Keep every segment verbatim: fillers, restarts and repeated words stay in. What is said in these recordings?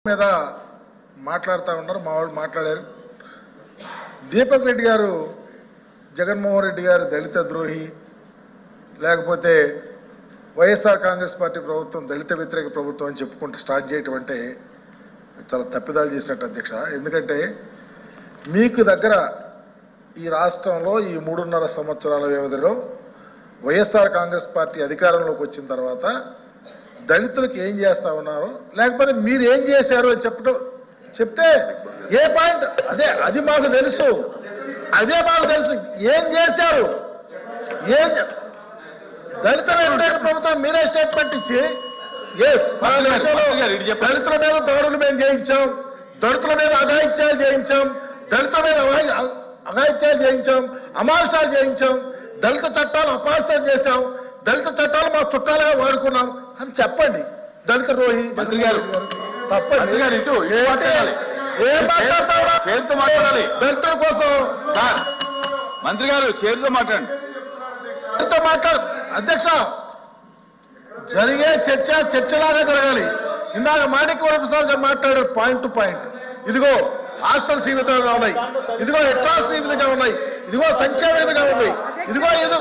మీద మాట్లాడుతూ ఉన్నారు. మా వాళ్ళు మాట్లాడారు. దీపక్ రెడ్డి గారు జగన్మోహన్ రెడ్డి గారు దళిత ద్రోహి, లేకపోతే వైఎస్ఆర్ కాంగ్రెస్ పార్టీ ప్రభుత్వం దళిత వ్యతిరేక ప్రభుత్వం అని చెప్పుకుంటూ స్టార్ట్ చేయటం అంటే చాలా తప్పిదాలు చేసినట్టు అధ్యక్ష. ఎందుకంటే మీకు దగ్గర ఈ రాష్ట్రంలో ఈ మూడున్నర సంవత్సరాల వ్యవధిలో వైఎస్ఆర్ కాంగ్రెస్ పార్టీ అధికారంలోకి వచ్చిన తర్వాత దళితులకు ఏం చేస్తా ఉన్నారు, లేకపోతే మీరు ఏం చేశారు అని చెప్పడం చెప్తే ఏ పాయింట్ అదే అది మాకు తెలుసు, అదే మాకు తెలుసు ఏం చేశారు. ఏం దళిత వ్యతిరేక ప్రభుత్వం మీరే స్టేట్మెంట్ ఇచ్చి దళితుల మీద దాడులు మేము చేయించాం, దళితుల మీద అఘాయిత్యాలు చేయించాం, దళితుల మీద అఘాయిత్యాలు చేయించాం, అమానుషాలు చేయించాం, దళిత చట్టాలు అపాస్తం చేశాం, దళిత చట్టాలు మా చుట్టాలుగా వాడుకున్నాం అని చెప్పండి. దళిత ద్రోహి మంత్రి గారు తప్పండి. ఏం మాట్లాడతారు దళితుల కోసం? సార్ మంత్రి గారు చేరుతో మాట్లాడండి. దళిత మాట్లాడు అధ్యక్ష. జరిగే చర్చ చర్చలాగా జరగాలి. ఇందాక మాణిక్య ప్రసాద్ గారు మాట్లాడారు పాయింట్ టు పాయింట్. ఇదిగో హాస్టల్స్ ఈ విధంగా ఉన్నాయి, ఇదిగో అట్రాసిటీ ఈ విధంగా ఉన్నాయి, ఇదిగో సంక్షేమ విధంగా ఉన్నాయి, ఇదిగో ఏదో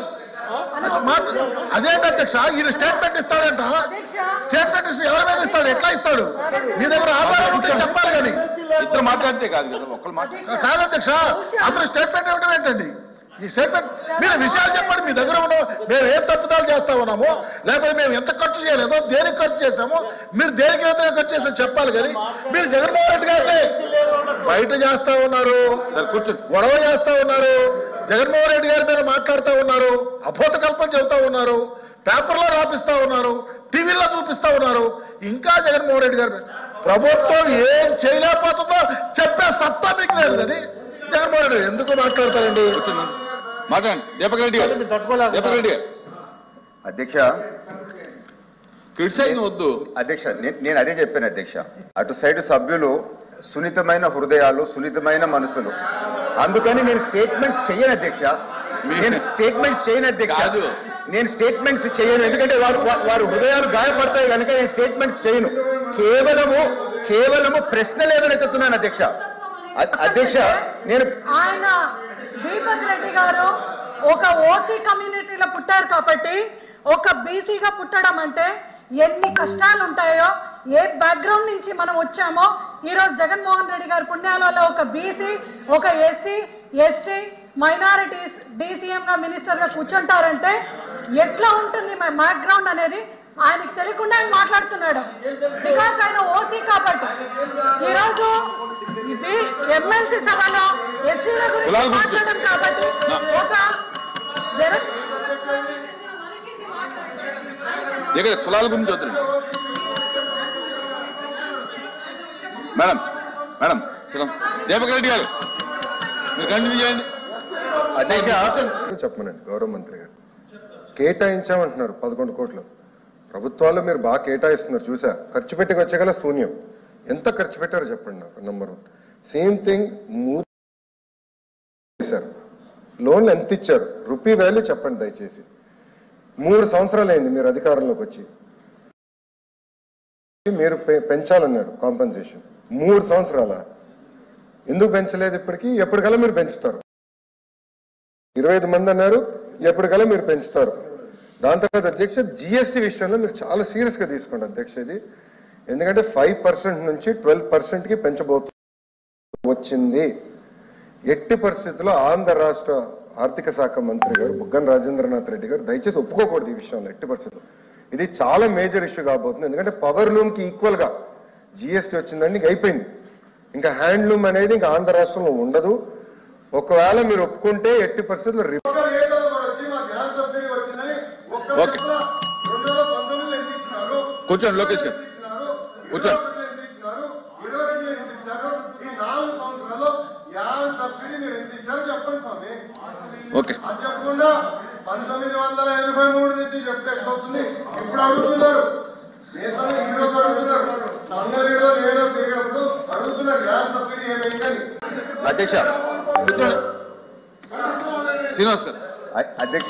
అదేంటి అధ్యక్ష ఈయన స్టేట్మెంట్ ఇస్తాడంట. స్టేట్మెంట్ ఇస్తే ఎవరి మీద ఇస్తాడు, ఎట్లా ఇస్తాడు? మీ దగ్గర ఆధారం ఉంటే చెప్పాలి. కానీ ఇద్దరు మాట్లాడితే కాదు కదా, ఒక్కరు మాట్లాడు కాదు అధ్యక్ష. అందరూ స్టేట్మెంట్ ఇవ్వడం ఏంటండి? ఈ స్టేట్మెంట్ మీరు విషయాలు చెప్పండి. మీ దగ్గర ఉన్న మేము ఏం తప్పుదాలు చేస్తా ఉన్నామో, లేకపోతే మేము ఎంత ఖర్చు చేయలేదో, దేనికి ఖర్చు చేసామో, మీరు దేనికి ఎంత ఖర్చు చేసామో చెప్పాలి. కానీ మీరు జగన్మోహన్ రెడ్డి గారిని బయట చేస్తా ఉన్నారు, గొడవ చేస్తా ఉన్నారు, జగన్మోహన్ రెడ్డి గారి మీద మాట్లాడుతూ ఉన్నారు, అభూత కల్పన చెబుతా ఉన్నారు, పేపర్లో రాపిస్తా ఉన్నారు, టీవీలో చూపిస్తా ఉన్నారు. ఇంకా జగన్మోహన్ రెడ్డి గారి ప్రభుత్వం ఏం చేయలేకపోతుందో చెప్పే సత్తా మీకు లేదు. కానీ జగన్మోహన్ రెడ్డి ఎందుకు మాట్లాడతారండి? మాట్లాడండి. దీపక్ రెడ్డి గారు దీపక్ రెడ్డి గారు అధ్యక్ష క్రిటిసైజ్ వద్దు అధ్యక్ష. నేను అదే చెప్పాను అధ్యక్ష. అటు సైడ్ సభ్యులు సున్నితమైన హృదయాలు, సున్నితమైన మనసులు, అందుకని నేను స్టేట్మెంట్స్ చేయను అధ్యక్ష. నేను స్టేట్మెంట్స్ చేయను అధ్యక్ష. నేను స్టేట్మెంట్స్ చేయను ఎందుకంటే వారు వారు హృదయాలు గాయపడతాయి కనుక నేను స్టేట్మెంట్స్ చేయను. కేవలము కేవలము ప్రశ్నలు ఏదైతున్నాను అధ్యక్ష. అధ్యక్ష నేను ఆయన దీపక్ రెడ్డి గారు ఒక ఓసీ కమ్యూనిటీలో పుట్టారు కాబట్టి, ఒక బీసీగా పుట్టడం అంటే ఎన్ని కష్టాలు ఉంటాయో, ఏ బ్యాక్గ్రౌండ్ నుంచి మనం వచ్చామో, ఈరోజు జగన్మోహన్ రెడ్డి గారి పుణ్యాలలో ఒక బీసీ, ఒక ఎస్సీ, ఎస్టీ, మైనారిటీస్ డీసీఎంగా మినిస్టర్గా కూర్చుంటారంటే ఎట్లా ఉంటుంది మా బ్యాక్గ్రౌండ్ అనేది ఆయనకు తెలియకుండా ఆయన మాట్లాడుతున్నాడు. బికాస్ ఆయన ఓసీ కాబట్టి. ఈరోజు ఇది ఎమ్మెల్సీ సభలో ఎస్సీల గురించి మాట్లాడడం కాబట్టి ఒక కులాల గురించి వద్దు మేడం. మేడం దీపక్ రెడ్డి గారు మీరు కంటిన్యూ చేయండి. చెప్పమనండి. గౌరవ మంత్రి గారు కేటాయించామంటున్నారు పదకొండు కోట్లు. ప్రభుత్వాలు మీరు బాగా కేటాయిస్తున్నారు చూసా. ఖర్చు పెట్టి వచ్చేగల శూన్యం. ఎంత ఖర్చు పెట్టారో చెప్పండి నాకు. Number one. సేమ్ థింగ్ మూడు చేశారు. లోన్లు ఎంత ఇచ్చారు, రూపీ వాల్యూ చెప్పండి దయచేసి. మూడు సంవత్సరాలు అయింది మీరు అధికారంలోకి వచ్చి. మీరు పెంచాలన్నారు కాంపెన్సేషన్. మూడు సంవత్సరాల ఎందుకు పెంచలేదు ఇప్పటికీ? ఎప్పటికల్లా మీరు పెంచుతారు. ఇరవై ఐదు మంది అన్నారు, ఎప్పటికల్లా మీరు పెంచుతారు. దాని తర్వాత అధ్యక్ష జిఎస్టీ విషయంలో మీరు చాలా సీరియస్ గా తీసుకోండి అధ్యక్ష. ఇది ఎందుకంటే ఫైవ్ పర్సెంట్ నుంచి ట్వెల్వ్ పర్సెంట్ కి పెంచబోతు వచ్చింది. ఎట్టి పరిస్థితుల్లో ఆంధ్ర రాష్ట్ర ఆర్థిక శాఖ మంత్రి గారు బుగ్గన రాజేంద్రనాథ్ రెడ్డి గారు దయచేసి ఒప్పుకోకూడదు ఈ విషయంలో ఎట్టి పరిస్థితుల్లో. ఇది చాలా మేజర్ ఇష్యూ కాబోతుంది. ఎందుకంటే పవర్ లూమ్ కి ఈక్వల్ గా జిఎస్టీ వచ్చిందండి, ఇంక అయిపోయింది. ఇంకా హ్యాండ్లూమ్ అనేది ఇంకా ఆంధ్ర రాష్ట్రంలో ఉండదు. ఒకవేళ మీరు ఒప్పుకుంటే ఎట్టి పరిస్థితుల్లో కూర్చోండి లోకేష్ గారు కూర్చోండి. ఓకే చెప్పకుండా పంతొమ్మిది వందల ఎనభై మూడు నుంచి చెప్తే వస్తుంది. ఇప్పుడు అడుగుతున్నారు అధ్యక్ష. శ్రీనివాస్ గారు అధ్యక్ష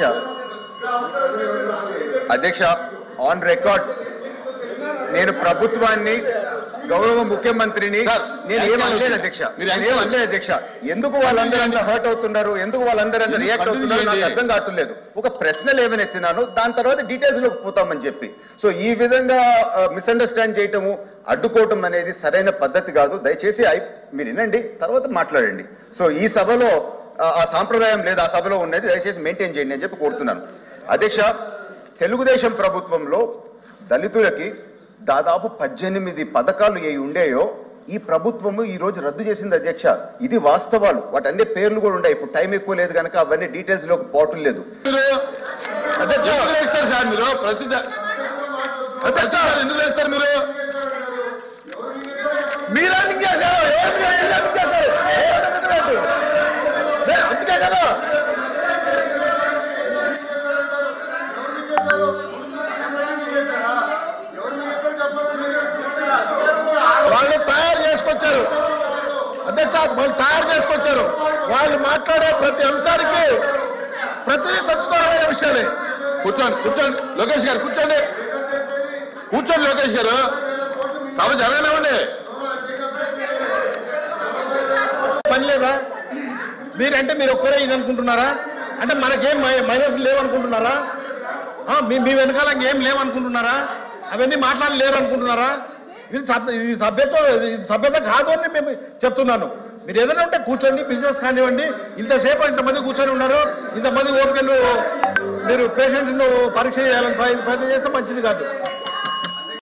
అధ్యక్ష ఆన్ రికార్డ్ నేను ప్రభుత్వాన్ని గౌరవ ముఖ్యమంత్రిని సార్, నేను యాక్ట్ ఏమనలేదు చేయండి. అధ్యక్ష మీరు నేను ఏమనలేదు అధ్యక్ష ఎందుకు వాళ్ళందరూ అంత హర్ట్ అవుతున్నారు ఎందుకు వాళ్ళందరూ అంత మీరు రియాక్ట్ continue అవుతున్నారు నాకు చేయండి. అర్థం కావట్లేదు ఒక ప్రశ్నలు ఏమైనా దాని తర్వాత డీటెయిల్స్ లోకి పోతామని చెప్పి సో ఈ విధంగా మిస్అండర్స్టాండ్ చేయటము అడ్డుకోవటం అనేది సరైన పద్ధతి కాదు దయచేసి ఐ- మీరు వినండి తర్వాత మాట్లాడండి సో ఈ సభలో ఆ, ఆ సాంప్రదాయం లేదు ఆ సభలో ఉన్నది దయచేసి మెయింటైన్ చేయండి అని చెప్పి కోరుతున్నాను అధ్యక్ష తెలుగుదేశం ప్రభుత్వంలో దళితులకి దాదాపు పద్దెనిమిది పథకాలు ఏ ఉండేయో ఈ ప్రభుత్వము ఈ రోజు రద్దు చేసింది అధ్యక్ష ఇది వాస్తవాలు వాటన్ని పేర్లు కూడా ఉన్నాయి ఇప్పుడు టైం ఎక్కువ లేదు కనుక అవన్నీ డీటెయిల్స్ లోకి పోవటం లేదు మీరు అధ్యక్ష ఎందుకు వేస్తారు సార్ మీరు ప్రతి ద- అధ్యక్ష ఎందుకు వేస్తారు మీరు మీరే మింగేశారు ఎవరు మీరు ఏం మింగేశారు? ఎవరు మింగేశారు? నేను అందుకే కదా వాళ్ళు తయారు చేసుకొచ్చారు అధ్యక్ష వాళ్ళు తయారు చేసుకొచ్చారు వాళ్ళు మాట్లాడే ప్రతి అంశానికి ప్రతి తత్వపరమైన విషయాలే కూర్చోండి కూర్చోండి లోకేష్ గారు కూర్చోండి కూర్చోండి లోకేష్ గారు సభ జరగనివ్వండి పని లేదా మీరంటే మీరు ఒక్కరే ఇది అనుకుంటున్నారా అంటే మనకేం మైనస్ లేవనుకుంటున్నారా ఆ, మీ మీ వెనకాల ఏం లేవనుకుంటున్నారా అవన్నీ మాట్లాడలేరు అనుకుంటున్నారా ఇది సభ్య ఇది సభ్యత ఇది సభ్యత కాదు అని మేము చెప్తున్నాను మీరు ఏదైనా ఉంటే కూర్చోండి బిజినెస్ కానివ్వండి ఇంతసేపు ఇంతమంది కూర్చొని ఉన్నారు ఇంతమంది ఓపికలు మీరు పేషెంట్స్ పరీక్ష చేయాలని ప్రయత్నం చేస్తే మంచిది కాదు